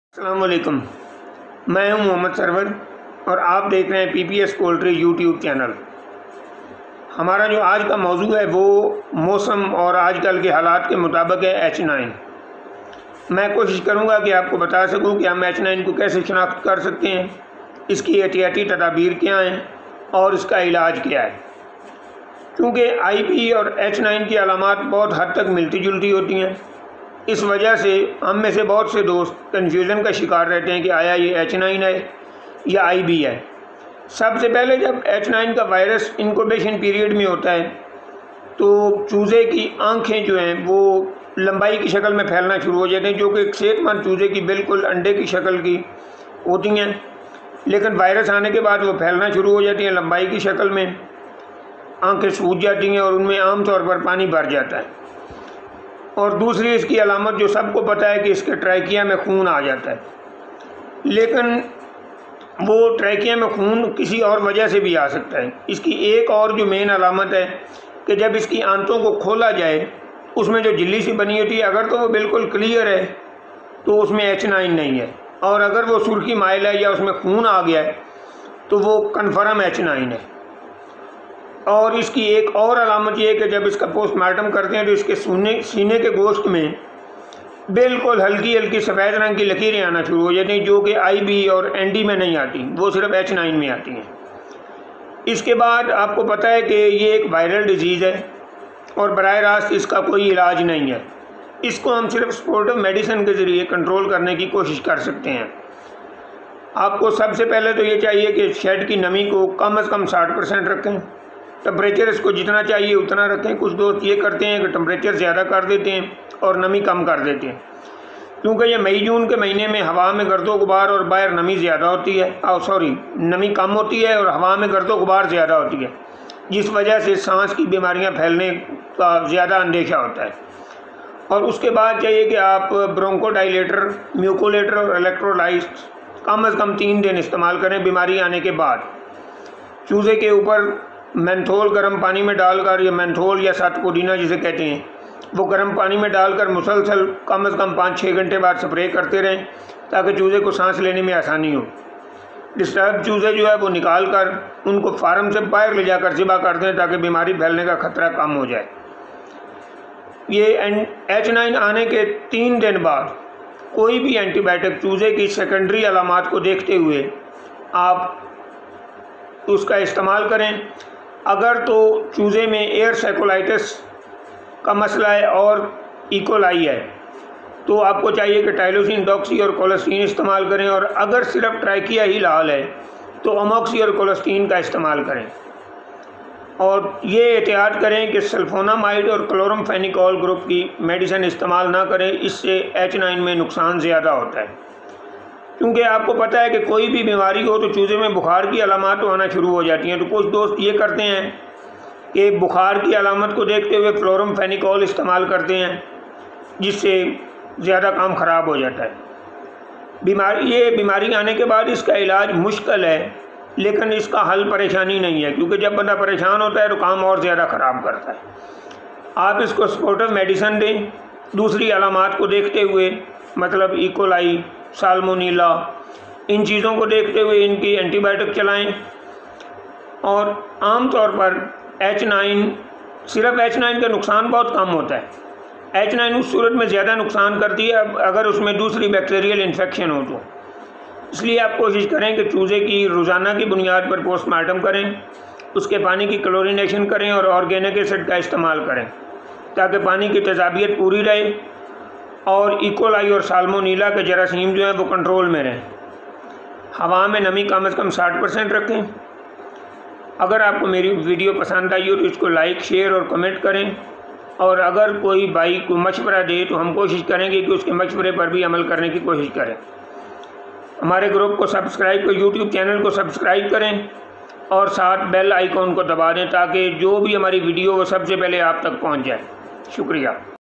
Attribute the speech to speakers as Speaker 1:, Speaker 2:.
Speaker 1: अस्सलाम वालेकुम। मैं हूं मोहम्मद सरवर और आप देख रहे हैं पीपीएस पोल्ट्री यूट्यूब चैनल। हमारा जो आज का मौजू है वो मौसम और आजकल के हालात के मुताबिक है H9। मैं कोशिश करूंगा कि आपको बता सकूं कि हम H9 को कैसे शनाख्त कर सकते हैं, इसकी एहतियाती तदाबीर क्या हैं और इसका इलाज क्या है। क्योंकि IP और H9 की अलामात बहुत हद तक मिलती जुलती होती हैं, इस वजह से हम में से बहुत से दोस्त कन्फ्यूज़न का शिकार रहते हैं कि आया ये H9 है या IB है। सबसे पहले जब H9 का वायरस इंक्यूबेशन पीरियड में होता है तो चूज़े की आंखें जो हैं वो लंबाई की शक्ल में फैलना शुरू हो जाते हैं, जो कि एक सेहतमंद चूज़े की बिल्कुल अंडे की शक्ल की होती हैं। लेकिन वायरस आने के बाद वो फैलना शुरू हो जाती हैं लंबाई की शक्ल में, आंखें सूज जाती हैं और उनमें आमतौर पर पानी भर जाता है। और दूसरी इसकी अलामत जो सबको पता है कि इसके ट्रैकिया में खून आ जाता है, लेकिन वो ट्रैकिया में खून किसी और वजह से भी आ सकता है। इसकी एक और जो मेन अलामत है कि जब इसकी आंतों को खोला जाए उसमें जो झिल्ली सी बनी होती है, अगर तो वो बिल्कुल क्लियर है तो उसमें H9 नहीं है, और अगर वो सुर्खी माइल है या उसमें खून आ गया है तो वो कन्फर्म H9 है। और इसकी एक और अलामत ये है कि जब इसका पोस्टमार्टम करते हैं तो इसके सीने के गोश्त में बिल्कुल हल्की हल्की सफ़ेद रंग की लकीरें आना शुरू हो जाती हैं, जो कि IB और ND में नहीं आती, वो सिर्फ H9 में आती हैं। इसके बाद आपको पता है कि ये एक वायरल डिजीज़ है और बराह रास्त इसका कोई इलाज नहीं है। इसको हम सिर्फ सपोर्टिव मेडिसिन के ज़रिए कंट्रोल करने की कोशिश कर सकते हैं। आपको सबसे पहले तो ये चाहिए कि शेड की नमी को कम से कम 60% रखें, टेम्परेचर इसको जितना चाहिए उतना रखें। कुछ दोस्त ये करते हैं कि टेम्परेचर ज़्यादा कर देते हैं और नमी कम कर देते हैं, क्योंकि ये मई जून के महीने में हवा में गर्दो गुबार और बाहर नमी ज़्यादा होती है, नमी कम होती है और हवा में गर्दो गुबार ज़्यादा होती है, जिस वजह से सांस की बीमारियां फैलने का ज़्यादा अंदेशा होता है। और उसके बाद चाहिए कि आप ब्रोंकोडाइलेटर, म्यूकोलेटर और इलेक्ट्रोलाइट कम से कम 3 दिन इस्तेमाल करें बीमारी आने के बाद। चूज़े के ऊपर मेंथोल गर्म पानी में डालकर, या मेंथोल या सात पुदीना जिसे कहते हैं, वो गर्म पानी में डालकर मुसलसल कम से कम 5-6 घंटे बाद स्प्रे करते रहें, ताकि चूज़े को सांस लेने में आसानी हो। डिस्टर्ब चूज़े जो है वो निकाल कर उनको फार्म से बाहर ले जाकर ज़िबा कर दें, ताकि बीमारी फैलने का ख़तरा कम हो जाए। ये H9 आने के 3 दिन बाद कोई भी एंटीबायोटिक चूज़े की सेकेंडरी अलामात को देखते हुए आप उसका इस्तेमाल करें। अगर तो चूज़े में एयर सेकोलाइटिस का मसला है और इकोलाई है तो आपको चाहिए कि टाइलोसिन, डॉक्सी और कोलेस्टीन इस्तेमाल करें, और अगर सिर्फ ट्रैकिया ही लाल है तो अमोक्सी और कोलेस्टीन का इस्तेमाल करें। और ये एहतियात करें कि सल्फोनामाइड और क्लोरमफेनिकोल ग्रुप की मेडिसिन इस्तेमाल ना करें, इससे H9 में नुकसान ज़्यादा होता है। क्योंकि आपको पता है कि कोई भी बीमारी हो तो चूज़े में बुखार की अलामत तो आना शुरू हो जाती हैं। तो कुछ दोस्त ये करते हैं कि बुखार की अलामत को देखते हुए क्लोरमफेनिकोल इस्तेमाल करते हैं, जिससे ज़्यादा काम ख़राब हो जाता है। बीमारी आने के बाद इसका इलाज मुश्किल है, लेकिन इसका हल परेशानी नहीं है, क्योंकि जब बंदा परेशान होता है तो काम और ज़्यादा ख़राब करता है। आप इसको सपोर्टिव मेडिसिन दें दूसरी अलामात को देखते हुए, मतलब इकोलाई, साल्मोनीला, इन चीज़ों को देखते हुए इनकी एंटीबायोटिक चलाएं। और आमतौर पर सिर्फ H9 का नुकसान बहुत कम होता है। H9 उस सूरत में ज़्यादा नुकसान करती है अगर उसमें दूसरी बैक्टीरियल इन्फेक्शन हो तो। इसलिए आप कोशिश करें कि चूज़े की रोज़ाना की बुनियाद पर पोस्टमार्टम करें, उसके पानी की क्लोरीनेशन करें और ऑर्गेनिक एसिड का इस्तेमाल करें, ताकि पानी की तेज़ाबियत पूरी रहे और इकोलाई और साल्मोनीला के जरासीम जो हैं वो कंट्रोल में रहें। हवा में नमी कम से कम 60% रखें। अगर आपको मेरी वीडियो पसंद आई हो तो इसको लाइक, शेयर और कमेंट करें, और अगर कोई भाई को मशवरा दे तो हम कोशिश करेंगे कि उसके मशवरे पर भी अमल करने की कोशिश करें। हमारे ग्रुप को सब्सक्राइब करें, यूट्यूब चैनल को सब्सक्राइब करें और साथ बेल आइकॉन को दबा दें, ताकि जो भी हमारी वीडियो वो सबसे पहले आप तक पहुँच जाए। शुक्रिया।